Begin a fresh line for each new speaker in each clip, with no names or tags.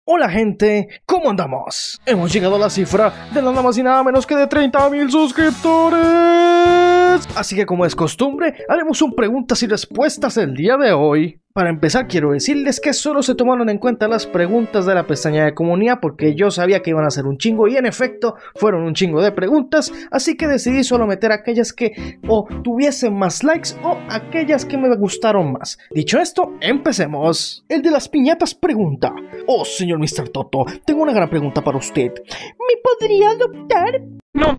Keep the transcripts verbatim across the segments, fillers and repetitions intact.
Hola gente, ¿cómo andamos? Hemos llegado a la cifra de nada más y nada menos que de treinta mil suscriptores. Así que como es costumbre, haremos un preguntas y respuestas el día de hoy. Para empezar quiero decirles que solo se tomaron en cuenta las preguntas de la pestaña de comunidad porque yo sabía que iban a ser un chingo y en efecto fueron un chingo de preguntas, así que decidí solo meter aquellas que o tuviesen más likes o aquellas que me gustaron más. Dicho esto, empecemos. El de las piñatas pregunta: oh señor mister Toto, tengo una gran pregunta para usted. ¿Me podría adoptar? No.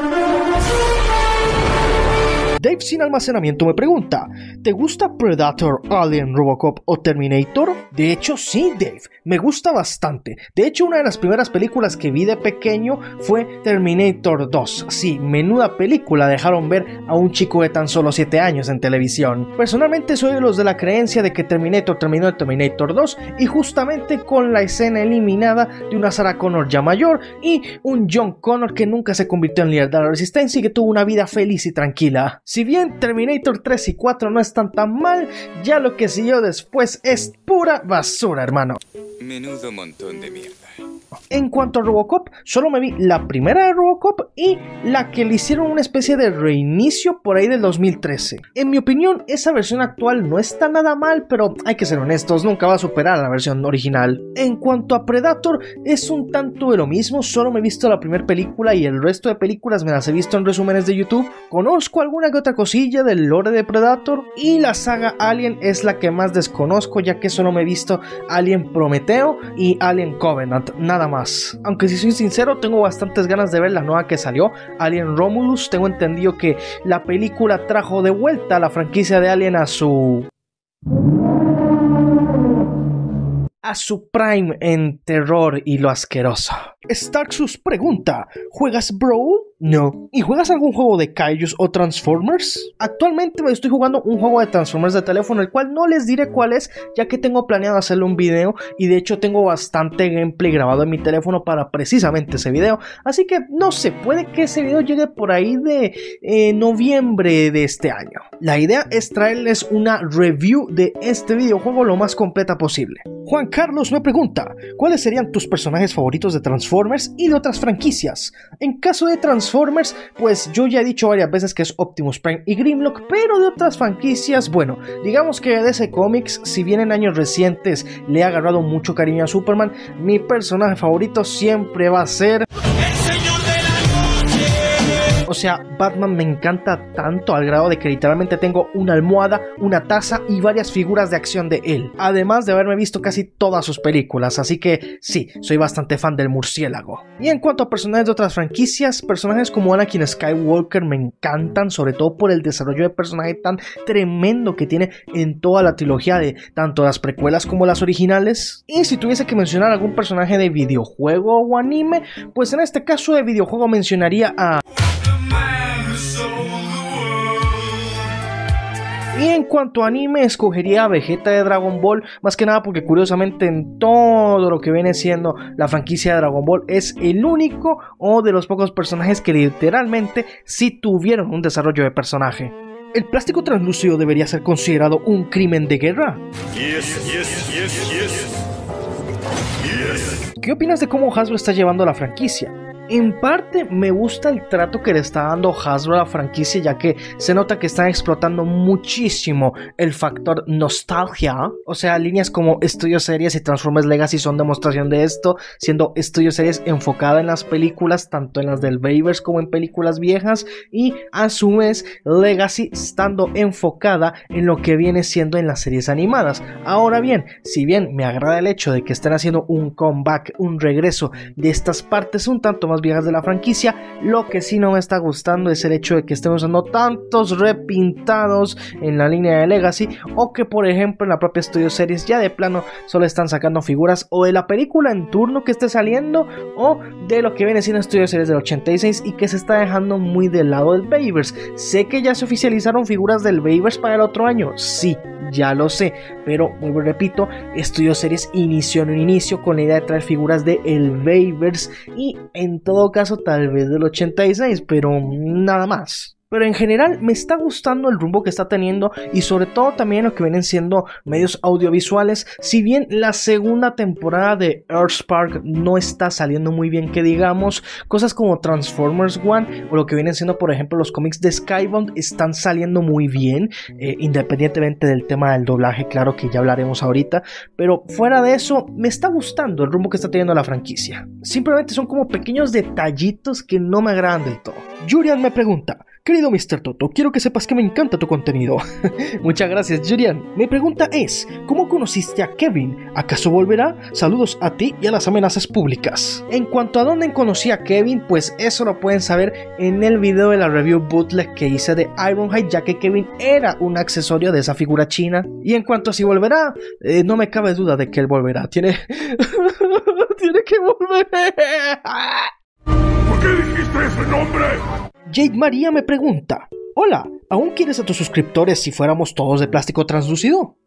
Dave sin almacenamiento me pregunta: ¿te gusta Predator, Alien, Robocop o Terminator? De hecho sí, Dave, me gusta bastante. De hecho una de las primeras películas que vi de pequeño fue Terminator dos. Sí, menuda película dejaron ver a un chico de tan solo siete años en televisión. Personalmente soy de los de la creencia de que Terminator terminó en Terminator dos y justamente con la escena eliminada de una Sarah Connor ya mayor y un John Connor que nunca se convirtió en líder de la resistencia y que tuvo una vida feliz y tranquila. Si bien Terminator tres y cuatro no están tan mal, ya lo que siguió después es pura basura, hermano.
Menudo montón de mierda.
En cuanto a Robocop, solo me vi la primera de Robocop y la que le hicieron una especie de reinicio por ahí del dos mil trece. En mi opinión, esa versión actual no está nada mal, pero hay que ser honestos, nunca va a superar a la versión original. En cuanto a Predator, es un tanto de lo mismo, solo me he visto la primera película y el resto de películas me las he visto en resúmenes de YouTube. Conozco alguna que otra cosilla del lore de Predator y la saga Alien es la que más desconozco, ya que solo me he visto Alien Prometeo y Alien Covenant, nada más. Aunque si soy sincero, tengo bastantes ganas de ver la nueva que salió, Alien Romulus. Tengo entendido que la película trajo de vuelta a la franquicia de Alien a su... a su prime en terror y lo asqueroso. Starksus pregunta: ¿juegas Brawl? No. ¿Y juegas algún juego de Kaijus o Transformers? Actualmente me estoy jugando un juego de Transformers de teléfono, el cual no les diré cuál es, ya que tengo planeado hacerle un video y de hecho tengo bastante gameplay grabado en mi teléfono para precisamente ese video, así que no sé, puede que ese video llegue por ahí de eh, noviembre de este año. La idea es traerles una review de este videojuego lo más completa posible. Juan Carlos me pregunta: ¿cuáles serían tus personajes favoritos de Transformers y de otras franquicias? En caso de Transformers, pues yo ya he dicho varias veces que es Optimus Prime y Grimlock, pero de otras franquicias, bueno, digamos que de D C Comics, si bien en años recientes le he agarrado mucho cariño a Superman, mi personaje favorito siempre va a ser... O sea, Batman me encanta tanto al grado de que literalmente tengo una almohada, una taza y varias figuras de acción de él. Además de haberme visto casi todas sus películas, así que sí, soy bastante fan del murciélago. Y en cuanto a personajes de otras franquicias, personajes como Anakin Skywalker me encantan, sobre todo por el desarrollo de personaje tan tremendo que tiene en toda la trilogía de tanto las precuelas como las originales. Y si tuviese que mencionar algún personaje de videojuego o anime, pues en este caso de videojuego mencionaría a... Y en cuanto a anime, escogería a Vegeta de Dragon Ball, más que nada porque curiosamente en todo lo que viene siendo la franquicia de Dragon Ball es el único o de los pocos personajes que literalmente sí tuvieron un desarrollo de personaje. ¿El plástico translúcido debería ser considerado un crimen de guerra? Yes, yes, yes, yes. Yes. ¿Qué opinas de cómo Hasbro está llevando la franquicia? En parte me gusta el trato que le está dando Hasbro a la franquicia, ya que se nota que están explotando muchísimo el factor nostalgia. O sea, líneas como Studio Series y Transformers Legacy son demostración de esto, siendo Studio Series enfocada en las películas, tanto en las del Bayverse como en películas viejas, y a su vez Legacy estando enfocada en lo que viene siendo en las series animadas. Ahora bien, si bien me agrada el hecho de que estén haciendo un comeback, un regreso de estas partes un tanto más viejas de la franquicia, lo que sí no me está gustando es el hecho de que estén usando tantos repintados en la línea de Legacy, o que por ejemplo en la propia Studio Series ya de plano solo están sacando figuras o de la película en turno que esté saliendo o de lo que viene siendo Studio Series del ochenta y seis y que se está dejando muy del lado del Bayverse. Sé que ya se oficializaron figuras del Bayverse para el otro año, sí, ya lo sé, pero vuelvo y repito, Studio Series inició en un inicio con la idea de traer figuras de el Bayverse y en todo caso tal vez del ochenta y seis, pero nada más. Pero en general me está gustando el rumbo que está teniendo y sobre todo también lo que vienen siendo medios audiovisuales. Si bien la segunda temporada de Earthspark no está saliendo muy bien que digamos, cosas como Transformers One o lo que vienen siendo por ejemplo los cómics de Skybound están saliendo muy bien, eh, independientemente del tema del doblaje, claro que ya hablaremos ahorita, pero fuera de eso me está gustando el rumbo que está teniendo la franquicia. Simplemente son como pequeños detallitos que no me agradan del todo. Julian me pregunta: querido mister Toto, quiero que sepas que me encanta tu contenido. Muchas gracias, Julian. Mi pregunta es: ¿cómo conociste a Kevin? ¿Acaso volverá? Saludos a ti y a las amenazas públicas. En cuanto a dónde conocí a Kevin, pues eso lo pueden saber en el video de la review bootleg que hice de Ironhide, ya que Kevin era un accesorio de esa figura china. Y en cuanto a si volverá, eh, no me cabe duda de que él volverá. Tiene... Tiene que volver.
¿Por qué dijiste ese nombre?
Jade María me pregunta: hola, ¿aún quieres a tus suscriptores si fuéramos todos de plástico translúcido?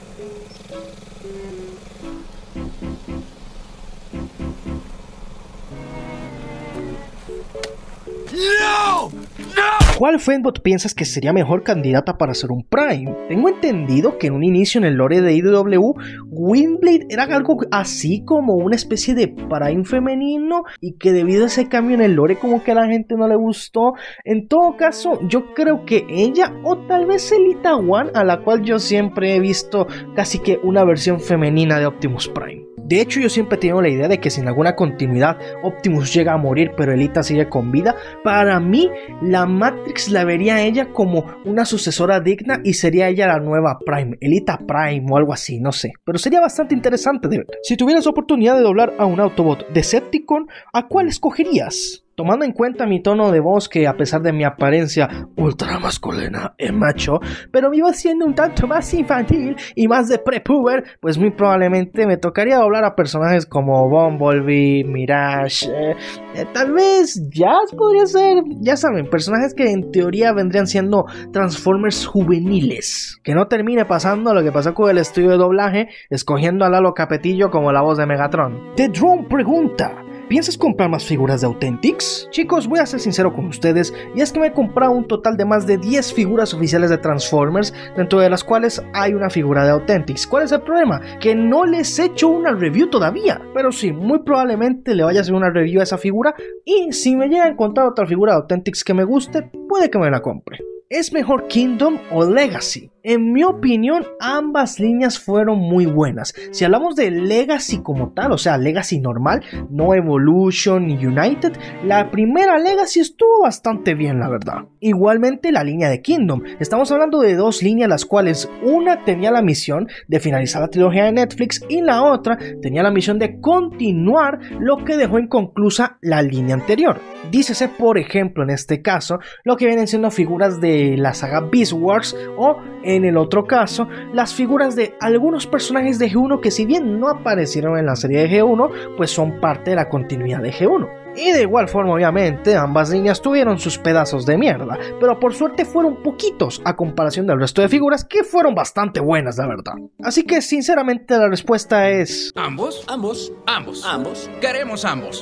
¡No! ¡No!
¿Cuál Fembot piensas que sería mejor candidata para ser un Prime? Tengo entendido que en un inicio en el lore de I D W, Windblade era algo así como una especie de Prime femenino y que debido a ese cambio en el lore como que a la gente no le gustó. En todo caso, yo creo que ella o tal vez Elita One, a la cual yo siempre he visto casi que una versión femenina de Optimus Prime. De hecho, yo siempre he tenido la idea de que sin alguna continuidad Optimus llega a morir pero Elita sigue con vida. Para mí, la Matrix la vería a ella como una sucesora digna y sería ella la nueva Prime, Elita Prime o algo así, no sé. Pero sería bastante interesante de ver. Si tuvieras la oportunidad de doblar a un Autobot Decepticon, ¿a cuál escogerías? Tomando en cuenta mi tono de voz, que a pesar de mi apariencia ultra masculina es macho, pero mi voz siendo un tanto más infantil y más de prepuber, pues muy probablemente me tocaría doblar a personajes como Bumblebee, Mirage, eh, eh, tal vez Jazz podría ser, ya saben, personajes que en teoría vendrían siendo Transformers juveniles. Que no termine pasando lo que pasó con el estudio de doblaje, escogiendo a Lalo Capetillo como la voz de Megatron. The Drone pregunta: ¿piensas comprar más figuras de Authentics? Chicos, voy a ser sincero con ustedes, y es que me he comprado un total de más de diez figuras oficiales de Transformers, dentro de las cuales hay una figura de Authentics. ¿Cuál es el problema? Que no les he hecho una review todavía, pero sí, muy probablemente le vaya a hacer una review a esa figura, y si me llega a encontrar otra figura de Authentics que me guste, puede que me la compre. ¿Es mejor Kingdom o Legacy? En mi opinión, ambas líneas fueron muy buenas. Si hablamos de Legacy como tal, o sea, Legacy normal, no Evolution ni United, la primera Legacy estuvo bastante bien, la verdad. Igualmente la línea de Kingdom. Estamos hablando de dos líneas, las cuales una tenía la misión de finalizar la trilogía de Netflix y la otra tenía la misión de continuar lo que dejó inconclusa la línea anterior. Dícese, por ejemplo, en este caso, lo que vienen siendo figuras de la saga Beast Wars o, en el otro caso, las figuras de algunos personajes de G uno que si bien no aparecieron en la serie de G uno, pues son parte de la continuidad de G uno. Y de igual forma, obviamente, ambas líneas tuvieron sus pedazos de mierda, pero por suerte fueron poquitos a comparación del resto de figuras que fueron bastante buenas, la verdad. Así que, sinceramente, la respuesta es...
¿Ambos? Ambos. Ambos. Ambos. Queremos ambos.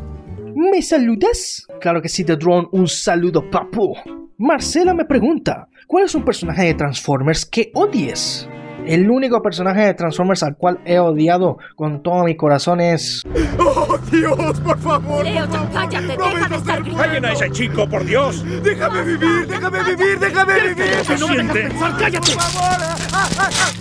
¿Me saludas? Claro que sí, The Drone, un saludo, papu. Marcela me pregunta: ¿cuál es un personaje de Transformers que odies? El único personaje de Transformers al cual he odiado con todo mi corazón es...
¡Oh, Dios, por favor!
Leoton, cállate,
no
deja de estar gritando.
¡Callen a ese chico, por Dios! ¡Déjame vivir, déjame vivir, déjame vivir!
¿Qué siente?
¡Cállate! ¡Por favor!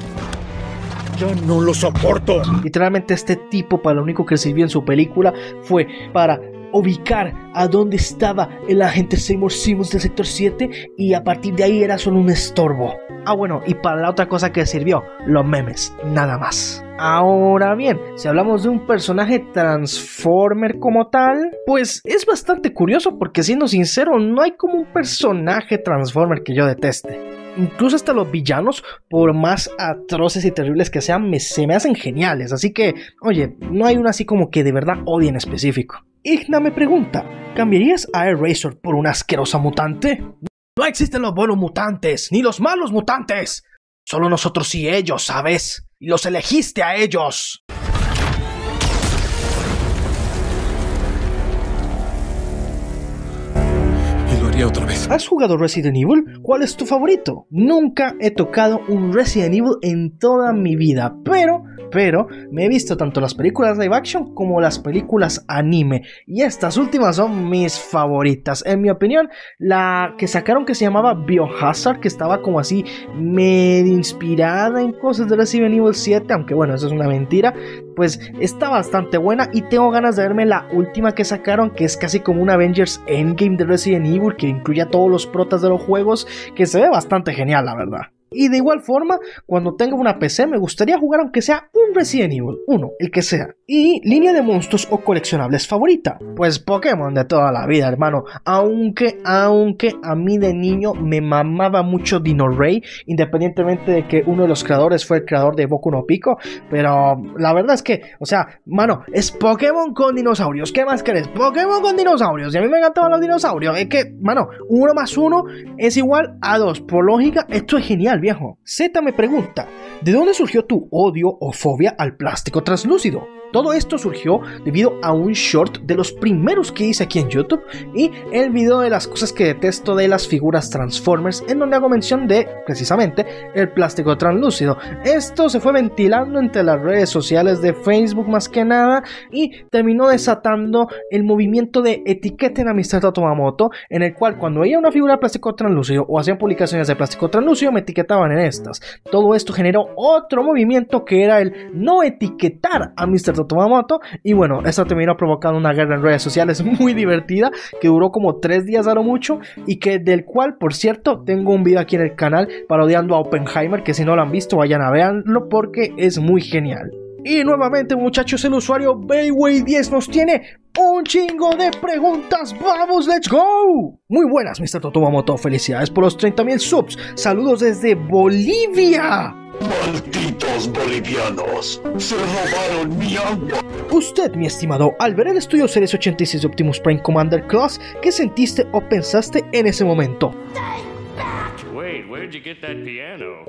¡Ya no lo soporto!
Literalmente este tipo, para lo único que sirvió en su película fue para ubicar a dónde estaba el agente Seymour Simmons del sector siete, y a partir de ahí era solo un estorbo. Ah, bueno, y para la otra cosa que sirvió, los memes, nada más. Ahora bien, si hablamos de un personaje Transformer como tal, pues es bastante curioso porque, siendo sincero, no hay como un personaje Transformer que yo deteste. Incluso hasta los villanos, por más atroces y terribles que sean, me, se me hacen geniales. Así que, oye, no hay uno así como que de verdad odie en específico. Igna me pregunta: ¿cambiarías a Eraser por una asquerosa mutante? No existen los buenos mutantes, ni los malos mutantes. Solo nosotros y ellos, ¿sabes? Y los elegiste a ellos.
Y lo haría
historia otra vez.
¿Has jugado Resident Evil? ¿Cuál es tu favorito? Nunca he tocado un Resident Evil en toda mi vida, pero, pero, me he visto tanto las películas live action como las películas anime, y estas últimas son mis favoritas. En mi opinión, la que sacaron que se llamaba Biohazard, que estaba como así medio inspirada en cosas de Resident Evil siete, aunque bueno, eso es una mentira, pues está bastante buena, y tengo ganas de verme la última que sacaron, que es casi como un Avengers Endgame de Resident Evil, que incluye a todos los protas de los juegos, que se ve bastante genial, la verdad. Y de igual forma, cuando tenga una P C me gustaría jugar aunque sea un Resident Evil, uno, el que sea. Y línea de monstruos o coleccionables favorita, pues Pokémon de toda la vida, hermano. Aunque, aunque a mí de niño me mamaba mucho Dino Rey, independientemente de que uno de los creadores fue el creador de Boku no Pico. Pero la verdad es que, o sea, mano, es Pokémon con dinosaurios. ¿Qué más querés? Pokémon con dinosaurios. Y a mí me encantaban los dinosaurios. Es que, mano, uno más uno es igual a dos. Por lógica, esto es genial, viejo. Z me pregunta, ¿de dónde surgió tu odio o fobia al plástico translúcido? Todo esto surgió debido a un short de los primeros que hice aquí en YouTube y el video de las cosas que detesto de las figuras Transformers, en donde hago mención de, precisamente, el plástico translúcido. Esto se fue ventilando entre las redes sociales de Facebook más que nada y terminó desatando el movimiento de etiqueten a mister Tatomamoto, en el cual cuando veía una figura de plástico translúcido o hacían publicaciones de plástico translúcido me etiquetaban en estas. Todo esto generó otro movimiento que era el no etiquetar a mister Tatomamoto, y bueno, esto terminó provocando una guerra en redes sociales muy divertida que duró como tres días a lo mucho, y que del cual, por cierto, tengo un video aquí en el canal parodiando a Oppenheimer, que si no lo han visto vayan a verlo porque es muy genial. Y nuevamente, muchachos, el usuario Bayway diez nos tiene un chingo de preguntas. ¡Vamos, let's go! Muy buenas, mister Tatomamoto, felicidades por los treinta mil subs. Saludos desde Bolivia.
¡Malditos bolivianos! ¡Se robaron mi agua!
Usted, mi estimado, al ver el Estudio Series ochenta y seis de Optimus Prime Commander Class, ¿qué sentiste o pensaste en ese momento?
Wait, where'd you get that piano?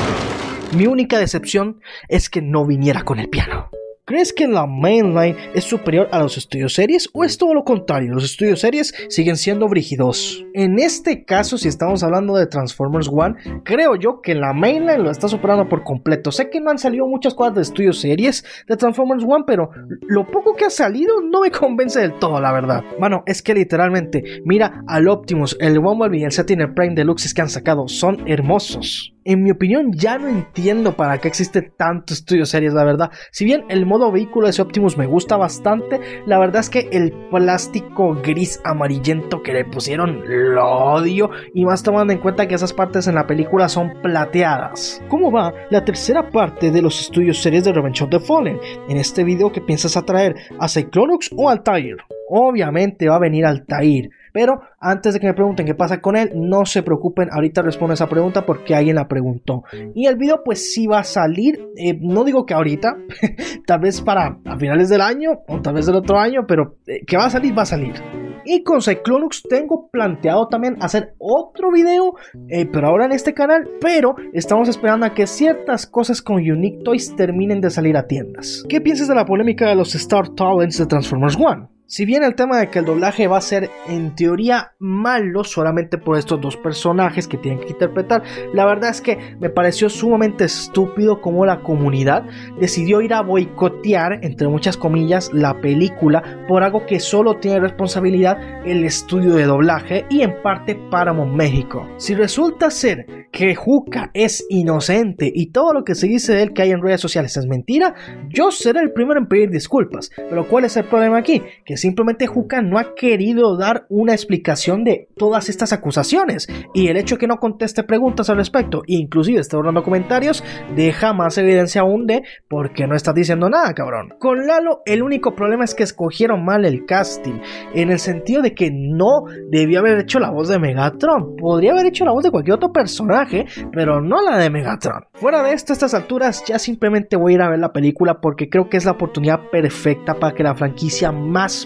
Mi única decepción es que no viniera con el piano. ¿Crees que la mainline es superior a los estudios series o es todo lo contrario? Los estudios series siguen siendo brígidos. En este caso, si estamos hablando de Transformers One, creo yo que la mainline lo está superando por completo. Sé que no han salido muchas cosas de estudios series de Transformers One, pero lo poco que ha salido no me convence del todo, la verdad. Mano, es que literalmente, mira al Optimus, el Bumblebee y el Saturn Prime Deluxe que han sacado, son hermosos. En mi opinión, ya no entiendo para qué existe tanto estudio series, la verdad. Si bien el modo vehículo de ese Optimus me gusta bastante, la verdad es que el plástico gris amarillento que le pusieron lo odio, y más tomando en cuenta que esas partes en la película son plateadas. ¿Cómo va la tercera parte de los estudios series de Revenge of the Fallen? En este video, ¿qué piensas atraer? ¿A Cyclonux o Altair? Obviamente va a venir Altair. Pero antes de que me pregunten qué pasa con él, no se preocupen, ahorita respondo esa pregunta porque alguien la preguntó. Y el video pues sí va a salir, eh, no digo que ahorita, tal vez para a finales del año o tal vez del otro año, pero eh, que va a salir, va a salir. Y con Cyclonux tengo planteado también hacer otro video, eh, pero ahora en este canal, pero estamos esperando a que ciertas cosas con Unique Toys terminen de salir a tiendas. ¿Qué piensas de la polémica de los Star Talents de Transformers One? Si bien el tema de que el doblaje va a ser en teoría malo solamente por estos dos personajes que tienen que interpretar, la verdad es que me pareció sumamente estúpido cómo la comunidad decidió ir a boicotear, entre muchas comillas, la película por algo que solo tiene responsabilidad el estudio de doblaje y en parte Paramount México. Si resulta ser que Juca es inocente y todo lo que se dice de él que hay en redes sociales es mentira, yo seré el primero en pedir disculpas. Pero ¿cuál es el problema aquí? Que simplemente Juca no ha querido dar una explicación de todas estas acusaciones, y el hecho de que no conteste preguntas al respecto e inclusive esté borrando comentarios deja más evidencia aún de por qué no estás diciendo nada, cabrón. Con Lalo el único problema es que escogieron mal el casting, en el sentido de que no debió haber hecho la voz de Megatron, podría haber hecho la voz de cualquier otro personaje, pero no la de Megatron. Fuera de esto, a estas alturas ya simplemente voy a ir a ver la película porque creo que es la oportunidad perfecta para que la franquicia más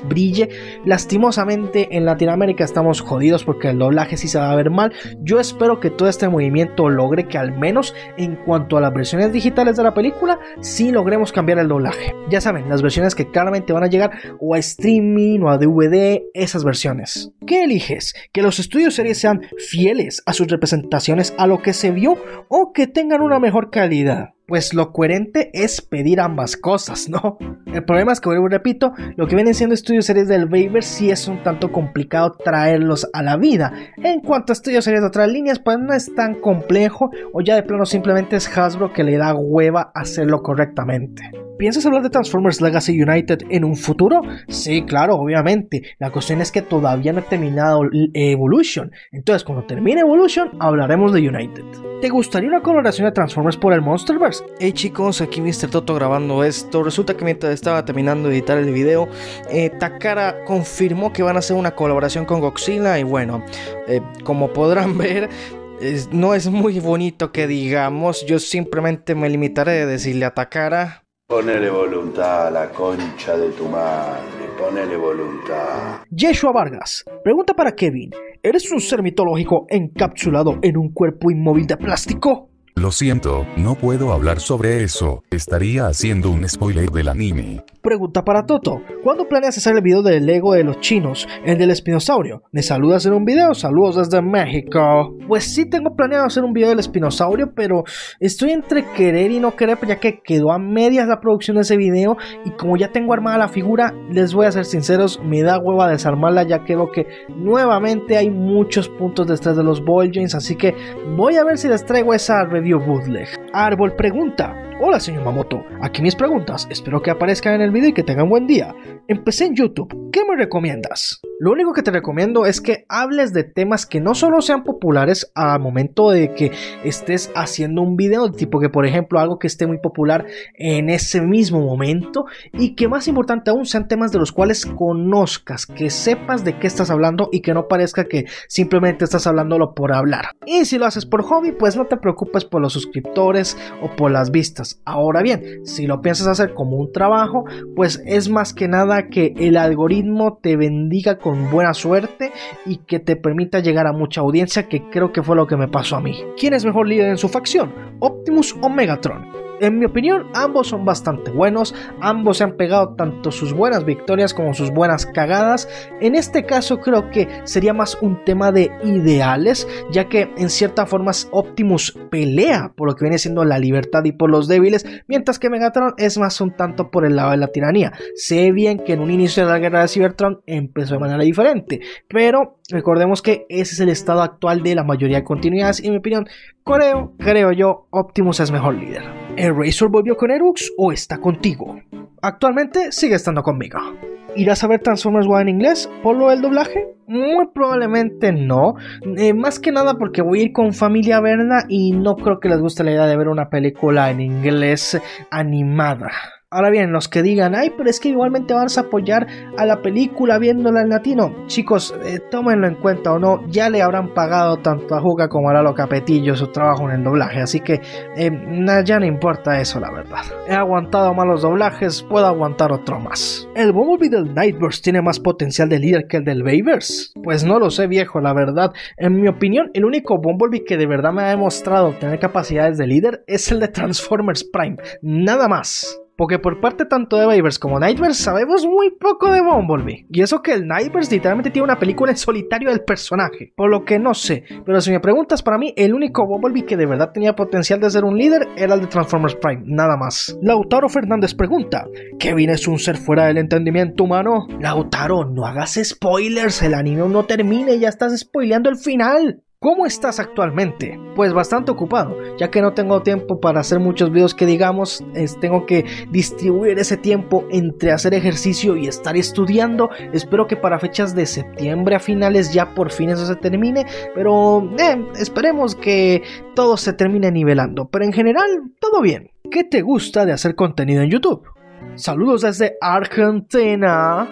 más brille. Lastimosamente en Latinoamérica estamos jodidos porque el doblaje sí se va a ver mal. Yo espero que todo este movimiento logre que al menos en cuanto a las versiones digitales de la película sí logremos cambiar el doblaje. Ya saben, las versiones que claramente van a llegar o a streaming o a D V D, esas versiones. ¿Qué eliges? ¿Que los estudios series sean fieles a sus representaciones, a lo que se vio, o que tengan una mejor calidad? Pues lo coherente es pedir ambas cosas, ¿no? El problema es que, vuelvo y repito, lo que vienen siendo estudios series del Bayverse sí es un tanto complicado traerlos a la vida. En cuanto a estudios series de otras líneas, pues no es tan complejo, o ya de plano simplemente es Hasbro que le da hueva hacerlo correctamente. ¿Piensas hablar de Transformers Legacy United en un futuro? Sí, claro, obviamente. La cuestión es que todavía no he terminado Evolution. Entonces, cuando termine Evolution, hablaremos de United. ¿Te gustaría una colaboración de Transformers por el Monsterverse? Hey chicos, aquí mister Toto grabando esto. Resulta que mientras estaba terminando de editar el video, eh, Takara confirmó que van a hacer una colaboración con Godzilla. Y bueno, eh, como podrán ver, es, no es muy bonito que digamos. Yo simplemente me limitaré a decirle a Takara:
ponele voluntad a la concha de tu madre, ponele voluntad.
Yeshua Vargas pregunta para Kevin: ¿eres un ser mitológico encapsulado en un cuerpo inmóvil de plástico?
Lo siento, no puedo hablar sobre eso, estaría haciendo un spoiler del anime.
Pregunta para Toto: ¿cuándo planeas hacer el video del Lego de los chinos, el del espinosaurio? ¿Me saludas en un video? Saludos desde México. Pues sí tengo planeado hacer un video del espinosaurio, pero estoy entre querer y no querer, ya que quedó a medias la producción de ese video, y como ya tengo armada la figura, les voy a ser sinceros, me da hueva desarmarla, ya que veo que nuevamente hay muchos puntos de estrés de los ball joints, así que voy a ver si les traigo esa review bootleg. Árbol pregunta: hola señor Mamoto, aquí mis preguntas, espero que aparezcan en el video y que tengan buen día. Empecé en YouTube, ¿qué me recomiendas? Lo único que te recomiendo es que hables de temas que no solo sean populares al momento de que estés haciendo un video, tipo que por ejemplo algo que esté muy popular en ese mismo momento, y que más importante aún sean temas de los cuales conozcas, que sepas de qué estás hablando y que no parezca que simplemente estás hablándolo por hablar. Y si lo haces por hobby, pues no te preocupes por los suscriptores o por las vistas. Ahora bien, si lo piensas hacer como un trabajo, pues es más que nada que el algoritmo te bendiga con buena suerte y que te permita llegar a mucha audiencia, que creo que fue lo que me pasó a mí. ¿Quién es mejor líder en su facción? ¿Optimus o Megatron? En mi opinión, ambos son bastante buenos, ambos se han pegado tanto sus buenas victorias como sus buenas cagadas. En este caso creo que sería más un tema de ideales, ya que en cierta forma Optimus pelea por lo que viene siendo la libertad y por los débiles, mientras que Megatron es más un tanto por el lado de la tiranía. Sé bien que en un inicio de la guerra de Cybertron empezó de manera diferente, pero recordemos que ese es el estado actual de la mayoría de continuidades, y en mi opinión, creo, creo yo, Optimus es mejor líder. ¿El Razor volvió con Erux o está contigo? Actualmente sigue estando conmigo. ¿Irás a ver Transformers One en inglés por lo del doblaje? Muy probablemente no, eh, más que nada porque voy a ir con familia a verla y no creo que les guste la idea de ver una película en inglés animada. Ahora bien, los que digan: ay, pero es que igualmente vas a apoyar a la película viéndola en latino. Chicos, eh, tómenlo en cuenta o no, ya le habrán pagado tanto a Juga como a Lalo Capetillo su trabajo en el doblaje, así que eh, nah, ya no importa eso, la verdad. He aguantado malos doblajes, puedo aguantar otro más. ¿El Bumblebee del Nightburst tiene más potencial de líder que el del Bayverse? Pues no lo sé, viejo, la verdad. En mi opinión, el único Bumblebee que de verdad me ha demostrado tener capacidades de líder es el de Transformers Prime, nada más. Porque por parte tanto de Bayverse como Nightburst sabemos muy poco de Bumblebee. Y eso que el Nightburst literalmente tiene una película en solitario del personaje. Por lo que no sé. Pero si me preguntas, para mí el único Bumblebee que de verdad tenía potencial de ser un líder era el de Transformers Prime. Nada más. Lautaro Fernández pregunta: ¿Kevin es un ser fuera del entendimiento humano? Lautaro, no hagas spoilers. El anime no termina y ya estás spoileando el final. ¿Cómo estás actualmente? Pues bastante ocupado, ya que no tengo tiempo para hacer muchos videos que digamos, es, tengo que distribuir ese tiempo entre hacer ejercicio y estar estudiando. Espero que para fechas de septiembre a finales ya por fin eso se termine, pero eh, esperemos que todo se termine nivelando. Pero en general, todo bien. ¿Qué te gusta de hacer contenido en YouTube? Saludos desde Argentina.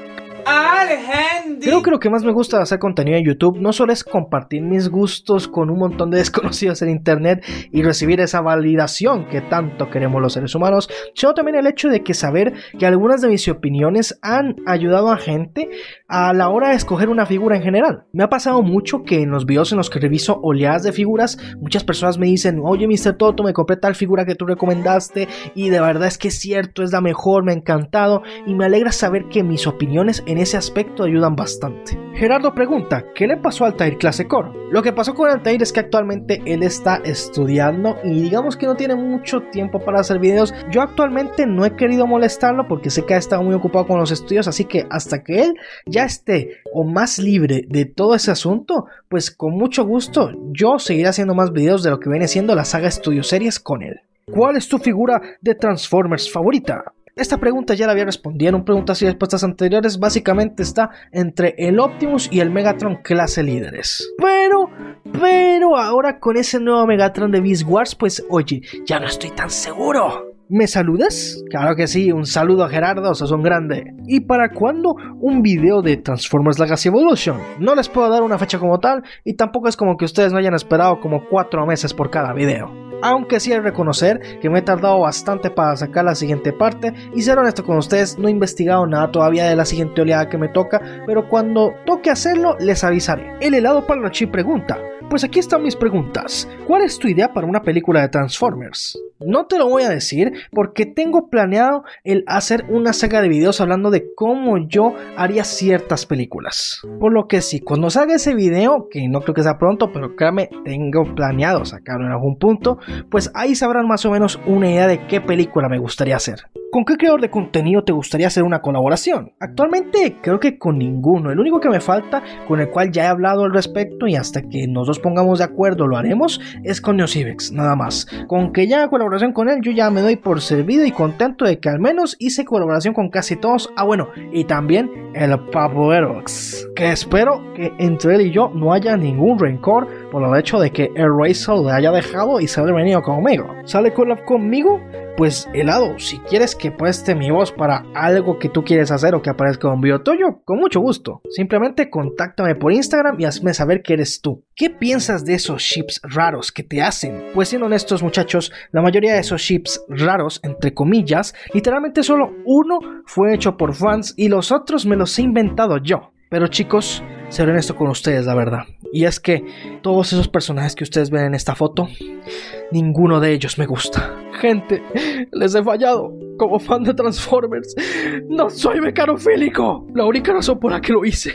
Alejandro.
Creo que lo que más me gusta de hacer contenido en YouTube no solo es compartir mis gustos con un montón de desconocidos en internet y recibir esa validación que tanto queremos los seres humanos, sino también el hecho de que saber que algunas de mis opiniones han ayudado a gente a la hora de escoger una figura en general. Me ha pasado mucho que en los videos en los que reviso oleadas de figuras, muchas personas me dicen: oye, mister Toto, me compré tal figura que tú recomendaste y de verdad es que es cierto, es la mejor, me ha encantado, y me alegra saber que mis opiniones en ese aspecto ayudan bastante. Gerardo pregunta: ¿qué le pasó a Altair Clase Core? Lo que pasó con Altair es que actualmente él está estudiando y digamos que no tiene mucho tiempo para hacer videos. Yo actualmente no he querido molestarlo porque sé que ha estado muy ocupado con los estudios, así que hasta que él ya esté o más libre de todo ese asunto, pues con mucho gusto yo seguiré haciendo más videos de lo que viene siendo la saga Studio Series con él. ¿Cuál es tu figura de Transformers favorita? Esta pregunta ya la había respondido en un preguntas y respuestas anteriores. Básicamente está entre el Optimus y el Megatron clase líderes. Pero, pero ahora con ese nuevo Megatron de Beast Wars, pues oye, ya no estoy tan seguro. ¿Me saludas? Claro que sí, un saludo a Gerardo, sos un grande. ¿Y para cuándo un video de Transformers Legacy Evolution? No les puedo dar una fecha como tal y tampoco es como que ustedes no hayan esperado como cuatro meses por cada video. Aunque sí hay que reconocer que me he tardado bastante para sacar la siguiente parte y ser honesto con ustedes, no he investigado nada todavía de la siguiente oleada que me toca, pero cuando toque hacerlo les avisaré. El helado Parlanchi pregunta: pues aquí están mis preguntas. ¿Cuál es tu idea para una película de Transformers? No te lo voy a decir porque tengo planeado el hacer una saga de videos hablando de cómo yo haría ciertas películas. Por lo que sí, cuando salga ese video, que no creo que sea pronto, pero créanme, tengo planeado sacarlo en algún punto, pues ahí sabrán más o menos una idea de qué película me gustaría hacer. ¿Con qué creador de contenido te gustaría hacer una colaboración? Actualmente creo que con ninguno. El único que me falta, con el cual ya he hablado al respecto y hasta que nos dos pongamos de acuerdo lo haremos, es con Neocibex, nada más. Con que ya haga colaboración con él yo ya me doy por servido y contento de que al menos hice colaboración con casi todos. Ah bueno, y también el Papo Aerox, que espero que entre él y yo no haya ningún rencor por el hecho de que el Razer le haya dejado y se haya venido conmigo. ¿Sale collab conmigo? Pues helado, si quieres que preste mi voz para algo que tú quieres hacer o que aparezca en un video tuyo, con mucho gusto. Simplemente contáctame por Instagram y hazme saber que eres tú. ¿Qué piensas de esos ships raros que te hacen? Pues siendo honestos muchachos, la mayoría de esos ships raros, entre comillas, literalmente solo uno fue hecho por fans y los otros me los he inventado yo. Pero chicos, seré honesto con ustedes, la verdad. Y es que todos esos personajes que ustedes ven en esta foto, ninguno de ellos me gusta. Gente, les he fallado. Como fan de Transformers, no soy mecanofílico. La única razón por la que lo hice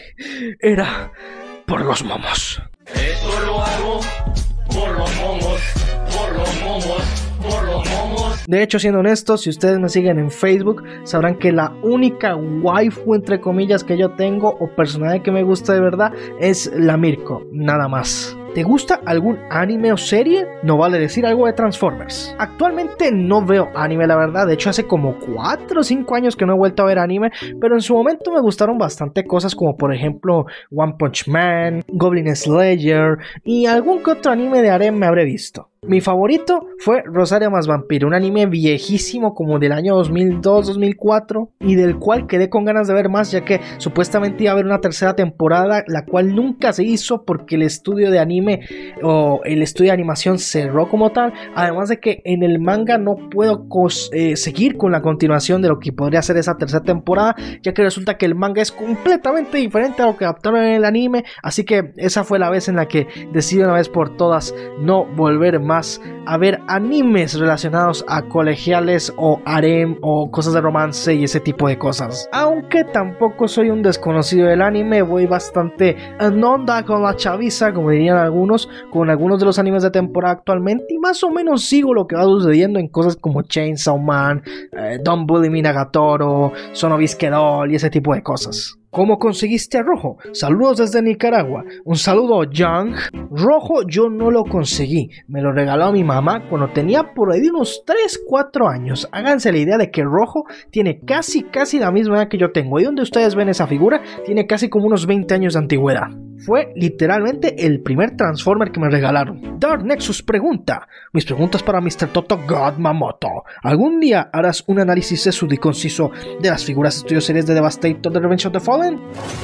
era por los momos.
Esto lo hago por los momos, por los momos. Por los momos.
De hecho, siendo honestos, si ustedes me siguen en Facebook, sabrán que la única waifu, entre comillas, que yo tengo o personaje que me gusta de verdad es la Mirko, nada más. ¿Te gusta algún anime o serie? No vale decir algo de Transformers. Actualmente no veo anime, la verdad. De hecho, hace como cuatro o cinco años que no he vuelto a ver anime, pero en su momento me gustaron bastante cosas como por ejemplo One Punch Man, Goblin Slayer y algún que otro anime de harem me habré visto. Mi favorito fue Rosario más Vampiro, un anime viejísimo como del año dos mil dos dos mil cuatro y del cual quedé con ganas de ver más, ya que supuestamente iba a haber una tercera temporada, la cual nunca se hizo porque el estudio de anime o el estudio de animación cerró como tal, además de que en el manga no puedo eh, seguir con la continuación de lo que podría ser esa tercera temporada, ya que resulta que el manga es completamente diferente a lo que adaptaron en el anime, así que esa fue la vez en la que decidí una vez por todas no volver más a ver animes relacionados a colegiales o harem o cosas de romance y ese tipo de cosas. Aunque tampoco soy un desconocido del anime, voy bastante en onda con la chaviza, como dirían algunos, con algunos de los animes de temporada actualmente, y más o menos sigo lo que va sucediendo en cosas como Chainsaw Man, eh, Don't Bully Me Nagatoro, Sonobusuke Doll y ese tipo de cosas. ¿Cómo conseguiste a Rojo? Saludos desde Nicaragua. Un saludo, Young. Rojo yo no lo conseguí. Me lo regaló mi mamá cuando tenía por ahí unos tres cuatro años. Háganse la idea de que Rojo tiene casi casi la misma edad que yo tengo. Y donde ustedes ven esa figura, tiene casi como unos veinte años de antigüedad. fue literalmente el primer Transformer que me regalaron. Dark Nexus pregunta, mis preguntas para mister Toto God Mamoto. ¿Algún día harás un análisis sesudo y conciso de las figuras de estudio series de Devastator de Revenge of the Fallen?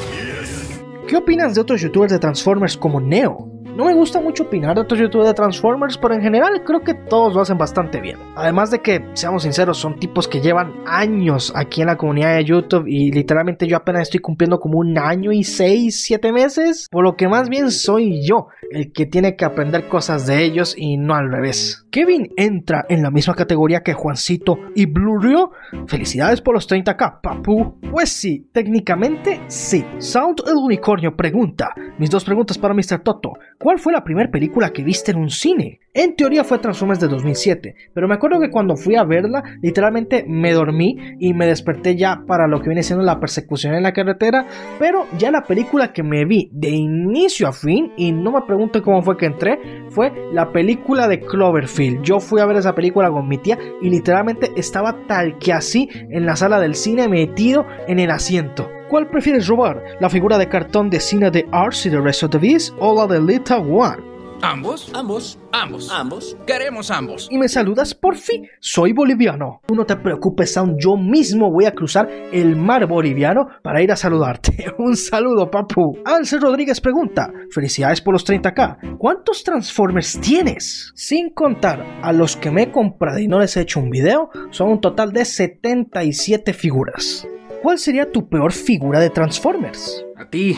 ¿Qué opinas de otros youtubers de Transformers como Neo? No me gusta mucho opinar de otros youtubers de Transformers, pero en general creo que todos lo hacen bastante bien. Además de que, seamos sinceros, son tipos que llevan años aquí en la comunidad de YouTube y literalmente yo apenas estoy cumpliendo como un año y seis, siete meses, por lo que más bien soy yo el que tiene que aprender cosas de ellos y no al revés. ¿Kevin entra en la misma categoría que Juancito y Blue Rio? Felicidades por los treinta K, papu. Pues sí, técnicamente sí. Sound el Unicornio pregunta, mis dos preguntas para mister Toto. ¿Cuál fue la primera película que viste en un cine? En teoría fue Transformers de dos mil siete, pero me acuerdo que cuando fui a verla, literalmente me dormí y me desperté ya para lo que viene siendo la persecución en la carretera, pero ya la película que me vi de inicio a fin, y no me pregunten cómo fue que entré, fue la película de Cloverfield. Yo fui a ver esa película con mi tía y literalmente estaba tal que así en la sala del cine metido en el asiento. ¿Cuál prefieres robar? ¿La figura de cartón de cine de Arcee de Rest of the Beast o la de Lita One?
¿Ambos? Ambos. Ambos. Ambos. Queremos ambos.
¿Y me saludas por fin? Soy boliviano. Tú no te preocupes, Sound, yo mismo voy a cruzar el mar boliviano para ir a saludarte. Un saludo, papu. Ansel Rodríguez pregunta, felicidades por los treinta K. ¿Cuántos Transformers tienes? Sin contar a los que me he comprado y no les he hecho un video, son un total de setenta y siete figuras. ¿Cuál sería tu peor figura de Transformers?
A ti,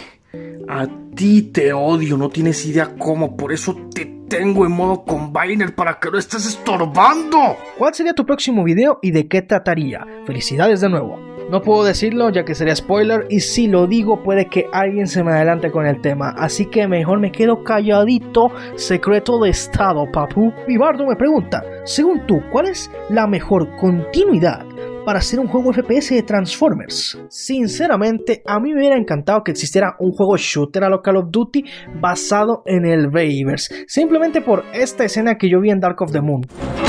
a ti te odio, no tienes idea cómo, por eso te tengo en modo combiner para que no estés estorbando.
¿Cuál sería tu próximo video y de qué trataría? Felicidades de nuevo. No puedo decirlo ya que sería spoiler y si lo digo puede que alguien se me adelante con el tema, así que mejor me quedo calladito, secreto de estado, papu. Vivardo me pregunta, según tú, ¿cuál es la mejor continuidad para hacer un juego F P S de Transformers? Sinceramente, a mí me hubiera encantado que existiera un juego shooter a lo Call of Duty basado en el Bayverse, simplemente por esta escena que yo vi en Dark of the Moon.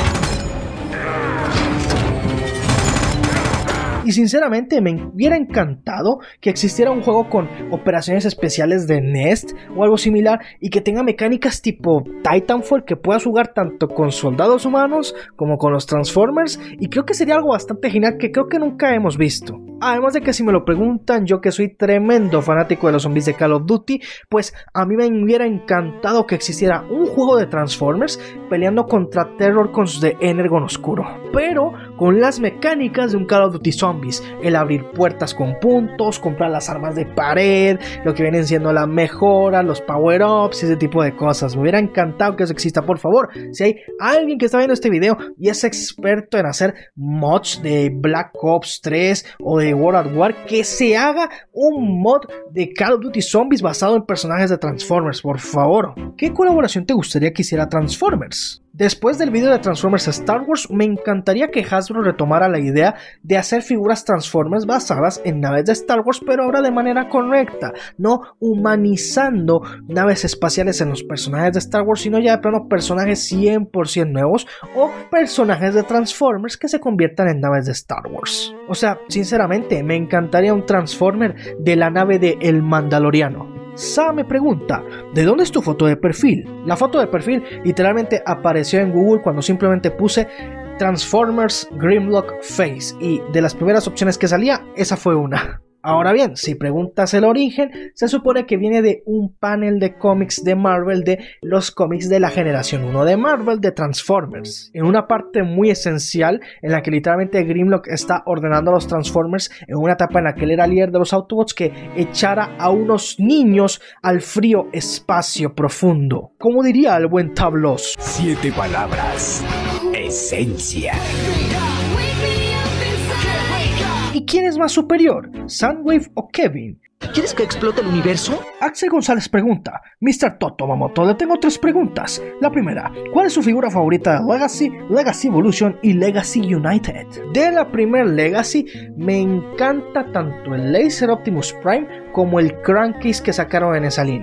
Y sinceramente me hubiera encantado que existiera un juego con operaciones especiales de Nest o algo similar y que tenga mecánicas tipo Titanfall, que puedas jugar tanto con soldados humanos como con los Transformers, y creo que sería algo bastante genial que creo que nunca hemos visto. Además de que si me lo preguntan, yo que soy tremendo fanático de los zombies de Call of Duty, pues a mí me hubiera encantado que existiera un juego de Transformers peleando contra Terrorcons de Energon Oscuro, pero con las mecánicas de un Call of Duty Zombies, el abrir puertas con puntos, comprar las armas de pared, lo que vienen siendo la mejora, los power-ups y ese tipo de cosas. Me hubiera encantado que eso exista. Por favor, si hay alguien que está viendo este video y es experto en hacer mods de Black Ops tres o de World at War, que se haga un mod de Call of Duty Zombies basado en personajes de Transformers, por favor. ¿Qué colaboración te gustaría que hiciera Transformers? Después del video de Transformers Star Wars, me encantaría que Hasbro retomara la idea de hacer figuras Transformers basadas en naves de Star Wars, pero ahora de manera correcta, no humanizando naves espaciales en los personajes de Star Wars, sino ya de plano personajes cien por ciento nuevos o personajes de Transformers que se conviertan en naves de Star Wars. O sea, sinceramente, me encantaría un Transformer de la nave de El Mandaloriano. Sa me pregunta, ¿de dónde es tu foto de perfil? La foto de perfil literalmente apareció en Google cuando simplemente puse Transformers Grimlock Face y de las primeras opciones que salía, esa fue una. Ahora bien, si preguntas el origen, se supone que viene de un panel de cómics de Marvel, de los cómics de la generación uno de Marvel, de Transformers. En una parte muy esencial, en la que literalmente Grimlock está ordenando a los Transformers, en una etapa en la que él era líder de los Autobots, que echara a unos niños al frío espacio profundo. Como diría el buen Tablos.
Siete palabras. Esencia.
¿Y quién es más superior, Soundwave o Kevin?
¿Quieres que explote el universo?
Axel González pregunta, mister Toto Mamoto, le tengo tres preguntas. La primera, ¿cuál es su figura favorita de Legacy, Legacy Evolution y Legacy United? De la primer Legacy, me encanta tanto el Laser Optimus Prime como el Crankcase que sacaron en esa línea.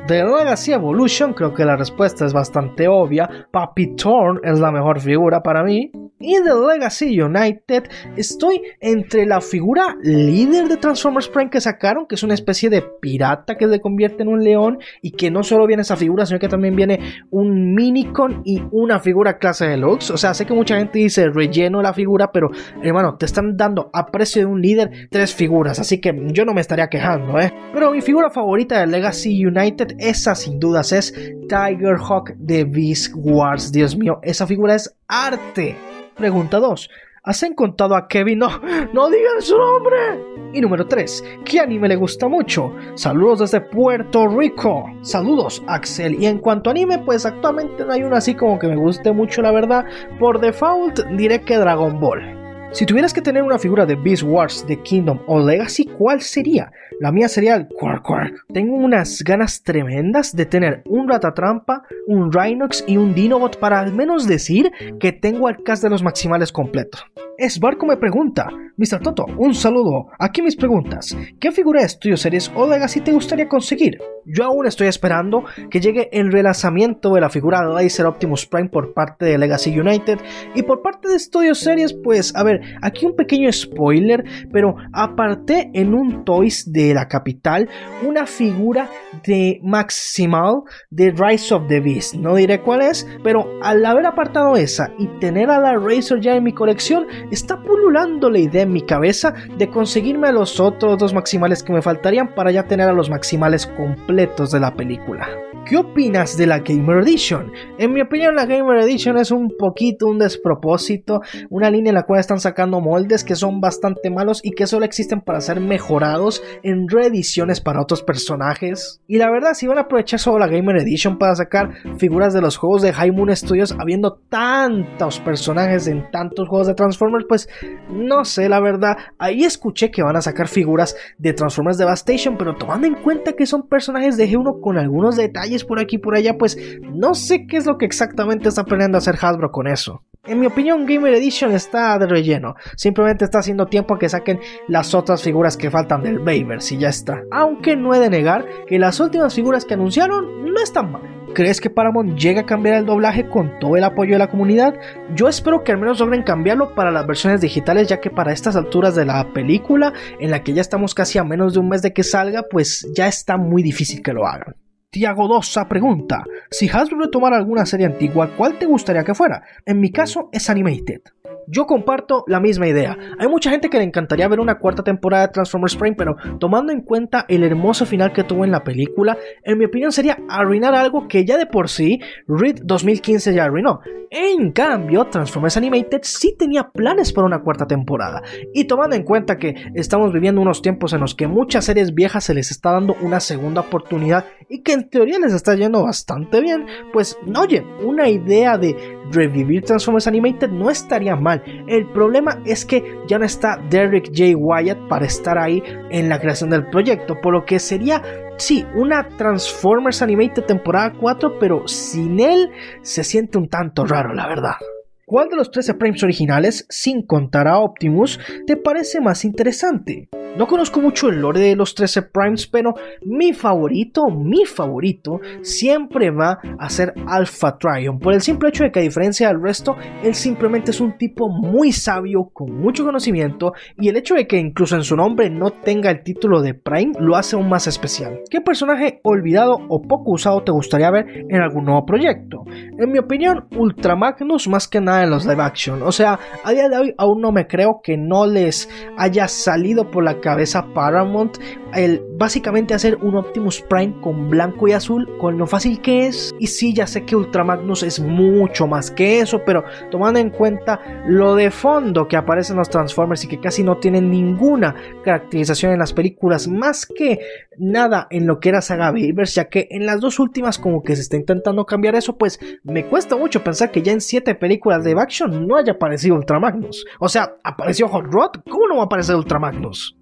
de Legacy Evolution creo que la respuesta es bastante obvia. Papi Thorn es la mejor figura para mí. Y de Legacy United estoy entre la figura líder de Transformers Prime que sacaron, que es una especie de pirata que se convierte en un león, y que no solo viene esa figura, sino que también viene un Minicon y una figura clase deluxe. O sea, sé que mucha gente dice relleno la figura, pero hermano, te están dando a precio de un líder tres figuras, así que yo no me estaría quejando, eh. Pero mi figura favorita de Legacy United, esa sin dudas es Tigerhawk de Beast Wars. Dios mío, esa figura es arte. Pregunta dos. ¿Has encontrado a Kevin? No, no digan su nombre. Y número tres. ¿Qué anime le gusta mucho? Saludos desde Puerto Rico. Saludos, Axel. Y en cuanto a anime, pues actualmente no hay uno así como que me guste mucho, la verdad. Por default diré que Dragon Ball. Si tuvieras que tener una figura de Beast Wars, de Kingdom o Legacy, ¿cuál sería? La mía sería el Quark Quark. Tengo unas ganas tremendas de tener un Ratatrampa, un Rhinox y un Dinobot para al menos decir que tengo el cast de los maximales completo. Esbarco me pregunta, mister Toto, un saludo. Aquí mis preguntas. ¿Qué figura de Studio Series o Legacy te gustaría conseguir? Yo aún estoy esperando que llegue el relanzamiento de la figura de Laser Optimus Prime por parte de Legacy United, y por parte de Studio Series, pues a ver, aquí un pequeño spoiler, pero aparté en un Toys de la capital una figura de Maximal de Rise of the Beast. No diré cuál es, pero al haber apartado esa y tener a la Razor ya en mi colección, está pululando la idea en mi cabeza de conseguirme a los otros dos maximales que me faltarían para ya tener a los maximales completos de la película. ¿Qué opinas de la Gamer Edition? En mi opinión, la Gamer Edition es un poquito un despropósito, una línea en la cual están sacando moldes que son bastante malos y que solo existen para ser mejorados en reediciones para otros personajes. Y la verdad, si van a aprovechar solo la Gamer Edition para sacar figuras de los juegos de High Moon Studios, habiendo tantos personajes en tantos juegos de Transformers, pues no sé, la verdad. Ahí escuché que van a sacar figuras de Transformers Devastation, pero tomando en cuenta que son personajes de G uno con algunos detalles por aquí y por allá, pues no sé qué es lo que exactamente está planeando hacer Hasbro con eso. En mi opinión, Gamer Edition está de relleno. Simplemente está haciendo tiempo a que saquen las otras figuras que faltan del Bayverse y ya está. Aunque no he de negar que las últimas figuras que anunciaron no están mal. ¿Crees que Paramount llegue a cambiar el doblaje con todo el apoyo de la comunidad? Yo espero que al menos logren cambiarlo para las versiones digitales, ya que para estas alturas de la película, en la que ya estamos casi a menos de un mes de que salga, pues ya está muy difícil que lo hagan. Tiago Dosa pregunta, si Hasbro retomara alguna serie antigua, ¿cuál te gustaría que fuera? En mi caso es Animated. Yo comparto la misma idea. Hay mucha gente que le encantaría ver una cuarta temporada de Transformers Prime, pero tomando en cuenta el hermoso final que tuvo en la película, en mi opinión sería arruinar algo que ya de por sí Red dos mil quince ya arruinó. En cambio, Transformers Animated sí tenía planes para una cuarta temporada. Y tomando en cuenta que estamos viviendo unos tiempos en los que muchas series viejas se les está dando una segunda oportunidad y que en teoría les está yendo bastante bien, pues oye, una idea de revivir Transformers Animated no estaría mal. El problema es que ya no está Derek J. Wyatt para estar ahí en la creación del proyecto, por lo que sería, sí, una Transformers Animated temporada cuatro, pero sin él se siente un tanto raro, la verdad. ¿Cuál de los trece Primes originales, sin contar a Optimus, te parece más interesante? No conozco mucho el lore de los trece Primes, pero mi favorito, mi favorito, siempre va a ser Alpha Trion, por el simple hecho de que a diferencia del resto, él simplemente es un tipo muy sabio, con mucho conocimiento, y el hecho de que incluso en su nombre no tenga el título de Prime, lo hace aún más especial. ¿Qué personaje olvidado o poco usado te gustaría ver en algún nuevo proyecto? En mi opinión, Ultra Magnus más que nada en los live action. O sea, a día de hoy aún no me creo que no les haya salido por la cabeza Paramount el básicamente hacer un Optimus Prime con blanco y azul, con lo fácil que es. Y sí, ya sé que Ultra Magnus es mucho más que eso, pero tomando en cuenta lo de fondo que aparece en los Transformers y que casi no tienen ninguna caracterización en las películas, más que nada en lo que era saga Bayverse, ya que en las dos últimas como que se está intentando cambiar eso, pues me cuesta mucho pensar que ya en siete películas de live action no haya aparecido Ultra Magnus. O sea, apareció Hot Rod, ¿cómo no va a aparecer Ultra Magnus?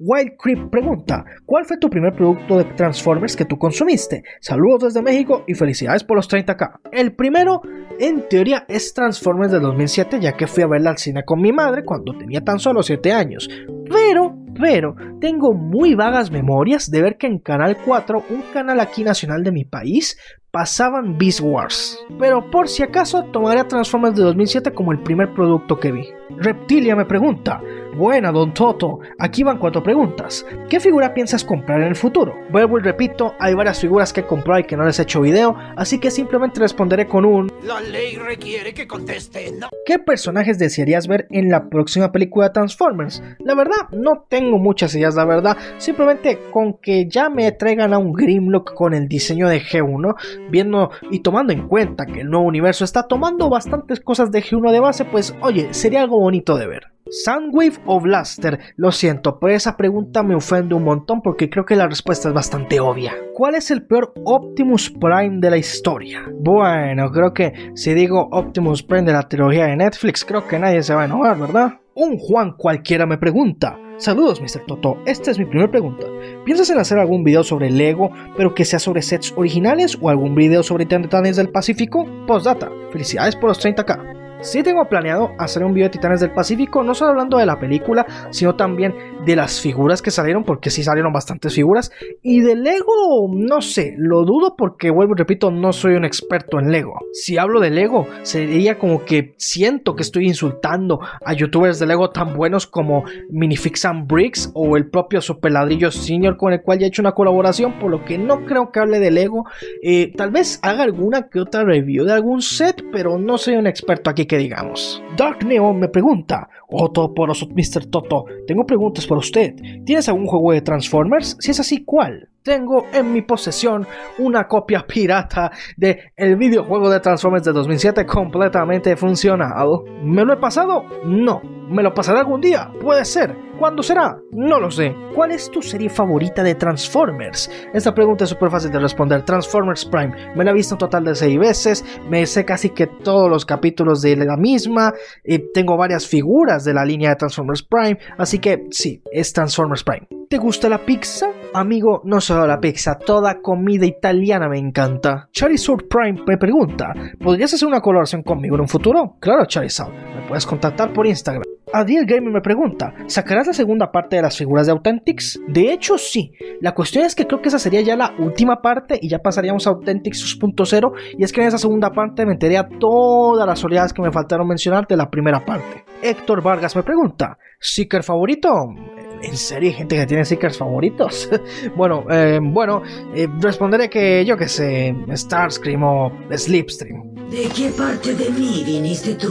Wild Creep pregunta, ¿cuál fue tu primer producto de Transformers que tú consumiste? Saludos desde México y felicidades por los treinta K. El primero, en teoría, es Transformers de dos mil siete, ya que fui a verla al cine con mi madre cuando tenía tan solo siete años. Pero, pero, tengo muy vagas memorias de ver que en Canal cuatro, un canal aquí nacional de mi país, pasaban Beast Wars. Pero por si acaso, tomaré a Transformers de dos mil siete como el primer producto que vi. Reptilia me pregunta, buena Don Toto, aquí van cuatro preguntas. ¿Qué figura piensas comprar en el futuro? Vuelvo y repito, hay varias figuras que he comprado y que no les he hecho video, así que simplemente responderé con un...
La ley requiere que conteste, ¿no?
¿Qué personajes desearías ver en la próxima película de Transformers? La verdad, no tengo muchas ideas, la verdad, simplemente con que ya me traigan a un Grimlock con el diseño de G uno, viendo y tomando en cuenta que el nuevo universo está tomando bastantes cosas de G uno de base, pues oye, sería algo bonito de ver. Soundwave o Blaster, lo siento, pero esa pregunta me ofende un montón porque creo que la respuesta es bastante obvia. ¿Cuál es el peor Optimus Prime de la historia? Bueno, creo que si digo Optimus Prime de la trilogía de Netflix, creo que nadie se va a enojar, ¿verdad? Un Juan cualquiera me pregunta, saludos mister Toto, esta es mi primera pregunta. ¿Piensas en hacer algún video sobre Lego, pero que sea sobre sets originales o algún video sobre Titanes del Pacífico? Postdata, felicidades por los treinta K. Sí tengo planeado hacer un video de Titanes del Pacífico, no solo hablando de la película, sino también de las figuras que salieron, porque sí salieron bastantes figuras, y de Lego, no sé, lo dudo porque, vuelvo y repito, no soy un experto en Lego. Si hablo de Lego, sería como que siento que estoy insultando a youtubers de Lego tan buenos como Minifix and Bricks o el propio Super Ladrillo Senior, con el cual ya he hecho una colaboración, por lo que no creo que hable de Lego. Eh, tal vez haga alguna que otra review de algún set, pero no soy un experto aquí que digamos. Dark Neon me pregunta, Otto poroso mister Toto, tengo preguntas para usted. ¿Tienes algún juego de Transformers? Si es así, ¿cuál? Tengo en mi posesión una copia pirata de el videojuego de Transformers de dos mil siete completamente funcionado. ¿Me lo he pasado? No. ¿Me lo pasaré algún día? Puede ser. ¿Cuándo será? No lo sé. ¿Cuál es tu serie favorita de Transformers? Esta pregunta es súper fácil de responder. Transformers Prime. Me la he visto un total de seis veces. Me sé casi que todos los capítulos de la misma. Eh, tengo varias figuras de la línea de Transformers Prime. Así que sí, es Transformers Prime. ¿Te gusta la pizza? Amigo, no solo la pizza, toda comida italiana me encanta. Charizard Prime me pregunta, ¿podrías hacer una colaboración conmigo en un futuro? Claro, Charizard, me puedes contactar por Instagram. Adiel Gamer me pregunta, ¿sacarás la segunda parte de las figuras de Authentics? De hecho sí, la cuestión es que creo que esa sería ya la última parte y ya pasaríamos a Authentics dos punto cero, y es que en esa segunda parte metería todas las oleadas que me faltaron mencionar de la primera parte. Héctor Vargas me pregunta, ¿Seeker favorito? ¿En serio hay gente que tiene Seekers favoritos? bueno, eh, bueno, eh, responderé que yo que sé, Starscream o Slipstream.
¿De qué parte de mí viniste tú?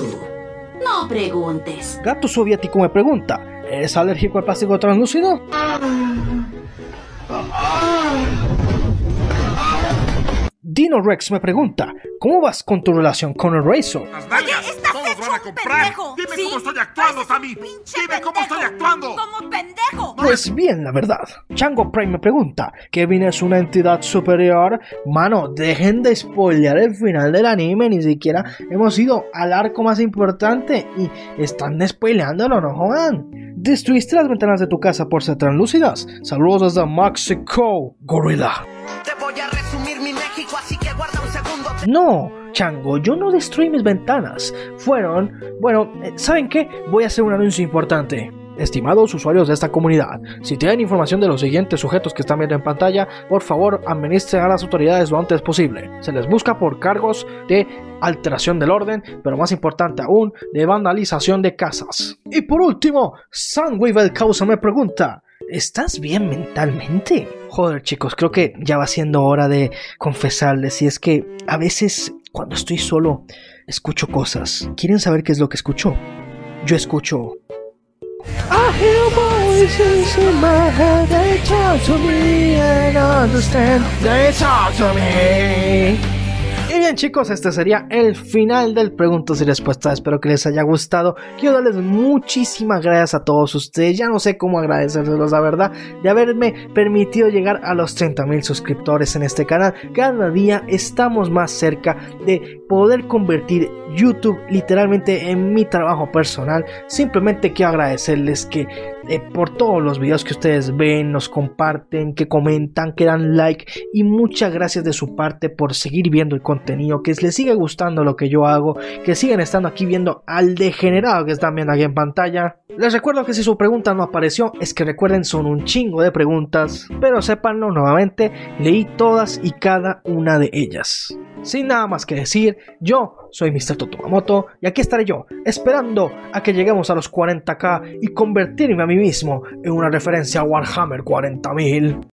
No preguntes.
Gato soviético me pregunta, ¿eres alérgico al plástico translúcido? Dino Rex me pregunta, ¿cómo vas con tu relación con el Razor?
Las nalgas,
estás
todos
hecho
van a
un
comprar.
pendejo.
Dime
¿Sí?
cómo estoy actuando,
Eres
Sammy.
un
Dime
pinche
cómo estoy
pendejo.
actuando.
Como pendejo.
Pues bien, la verdad. Chango Prime me pregunta, ¿Kevin es una entidad superior? Mano, dejen de spoilear el final del anime, ni siquiera hemos ido al arco más importante y están spoileándolo, no jodan. ¿Destruiste las ventanas de tu casa por ser translúcidas? Saludos desde Mexico, Gorilla.
Te voy a resumir mi México, así que guarda un segundo.
No, Chango, yo no destruí mis ventanas. Fueron... Bueno, ¿saben qué? Voy a hacer un anuncio importante. Estimados usuarios de esta comunidad, si tienen información de los siguientes sujetos que están viendo en pantalla, por favor administren a las autoridades lo antes posible. Se les busca por cargos de alteración del orden, pero más importante aún, de vandalización de casas. Y por último, Sunwave el Causa me pregunta, ¿estás bien mentalmente? Joder chicos, creo que ya va siendo hora de confesarles, y es que a veces cuando estoy solo escucho cosas. ¿Quieren saber qué es lo que escucho? Yo escucho... I hear voices in my head, they talk to me and understand, they talk to me. Y bien chicos, este sería el final del preguntas y respuestas, espero que les haya gustado. Quiero darles muchísimas gracias a todos ustedes, ya no sé cómo agradecérselos la verdad, de haberme permitido llegar a los treinta mil suscriptores en este canal. Cada día estamos más cerca de poder convertir YouTube literalmente en mi trabajo personal. Simplemente quiero agradecerles que eh, por todos los videos que ustedes ven, nos comparten, que comentan, que dan like, y muchas gracias de su parte por seguir viendo el contenido, que les sigue gustando lo que yo hago, que siguen estando aquí viendo al degenerado que están viendo aquí en pantalla. Les recuerdo que si su pregunta no apareció, es que recuerden, son un chingo de preguntas, pero sépanlo nuevamente, leí todas y cada una de ellas. Sin nada más que decir, yo soy mister Totomamoto y aquí estaré yo, esperando a que lleguemos a los cuarenta k y convertirme a mí mismo en una referencia a Warhammer cuarenta mil.